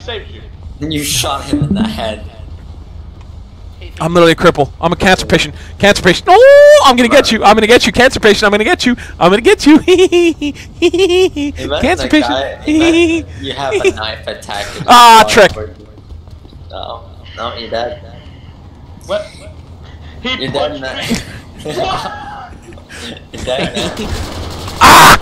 saved you. You shot him in the head. I'm literally a cripple. I'm a cancer patient. Cancer patient. Oh, I'm gonna get you. I'm gonna get you. Cancer patient. I'm gonna get you. I'm gonna get you. Cancer patient. You have a knife attack. Ah, trick. No, no, you're dead. What? You're dead now. You're dead now. Ah!